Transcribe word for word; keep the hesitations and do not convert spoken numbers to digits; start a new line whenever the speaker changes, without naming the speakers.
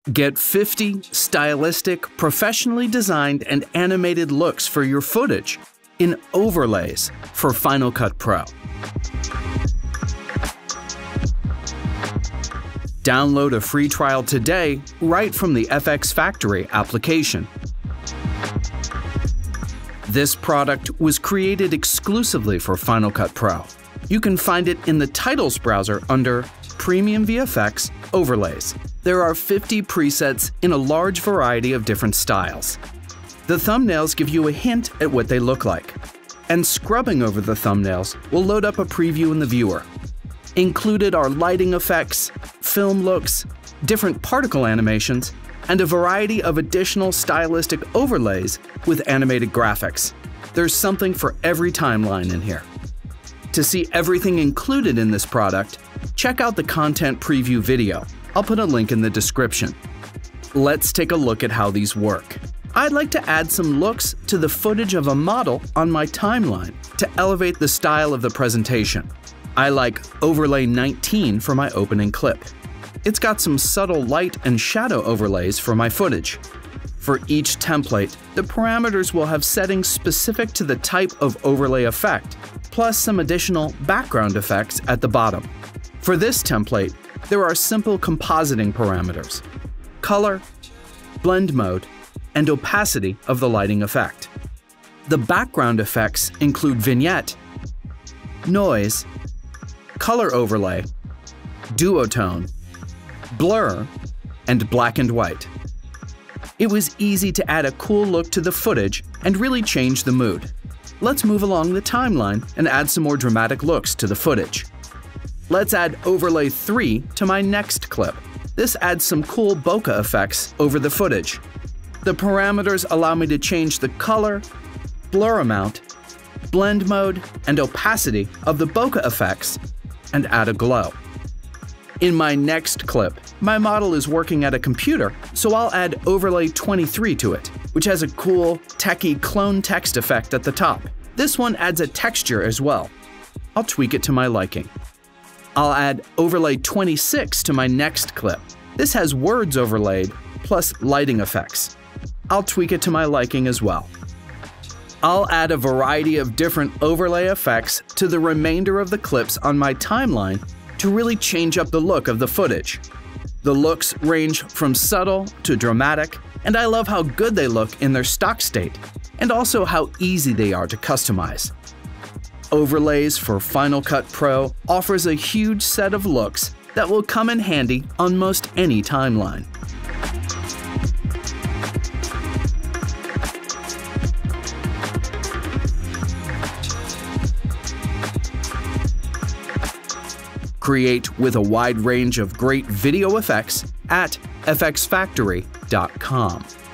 Get fifty stylistic, professionally designed and animated looks for your footage in overlays for Final Cut Pro. Download a free trial today right from the FxFactory application. This product was created exclusively for Final Cut Pro. You can find it in the Titles browser under Premium V F X Overlays. There are fifty presets in a large variety of different styles. The thumbnails give you a hint at what they look like, and scrubbing over the thumbnails will load up a preview in the viewer. Included are lighting effects, film looks, different particle animations, and a variety of additional stylistic overlays with animated graphics. There's something for every timeline in here. To see everything included in this product, check out the content preview video. I'll put a link in the description. Let's take a look at how these work. I'd like to add some looks to the footage of a model on my timeline to elevate the style of the presentation. I like Overlay nineteen for my opening clip. It's got some subtle light and shadow overlays for my footage. For each template, the parameters will have settings specific to the type of overlay effect, plus some additional background effects at the bottom. For this template, there are simple compositing parameters: color, blend mode, and opacity of the lighting effect. The background effects include vignette, noise, color overlay, duotone, blur, and black and white. It was easy to add a cool look to the footage and really change the mood. Let's move along the timeline and add some more dramatic looks to the footage. Let's add Overlay three to my next clip. This adds some cool bokeh effects over the footage. The parameters allow me to change the color, blur amount, blend mode, and opacity of the bokeh effects and add a glow. In my next clip, my model is working at a computer, so I'll add Overlay twenty-three to it, which has a cool, techie clone text effect at the top. This one adds a texture as well. I'll tweak it to my liking. I'll add Overlay twenty-six to my next clip. This has words overlaid, plus lighting effects. I'll tweak it to my liking as well. I'll add a variety of different overlay effects to the remainder of the clips on my timeline to really change up the look of the footage. The looks range from subtle to dramatic, and I love how good they look in their stock state, and also how easy they are to customize. Overlays for Final Cut Pro offers a huge set of looks that will come in handy on most any timeline. Create with a wide range of great video effects at F X Factory dot com.